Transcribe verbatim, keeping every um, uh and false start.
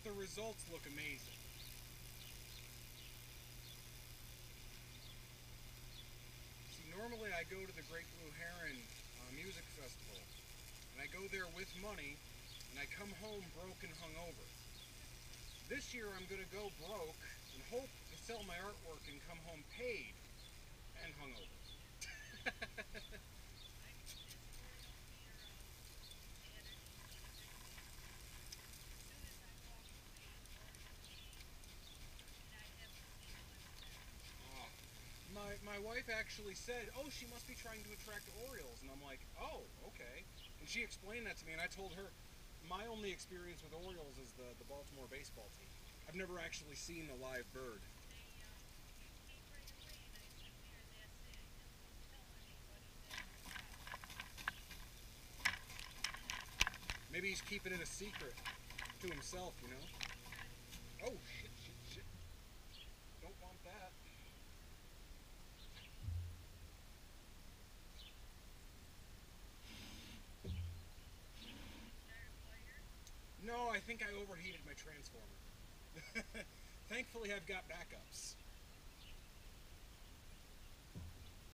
the results look amazing. See, normally I go to the Great Blue Heron uh, Music Festival, and I go there with money, and I come home broke and hungover. This year I'm going to go broke and hope to sell my artwork and come home paid and hungover. Oh. My, my wife actually said, oh, she must be trying to attract Orioles. And I'm like, oh, okay. And she explained that to me, and I told her, my only experience with Orioles is the, the Baltimore baseball team. I've never actually seen a live bird. Maybe he's keeping it a secret to himself, you know? Oh, shit, shit, shit. Don't want that. No, I think I overheated my transformer. Thankfully, I've got backups.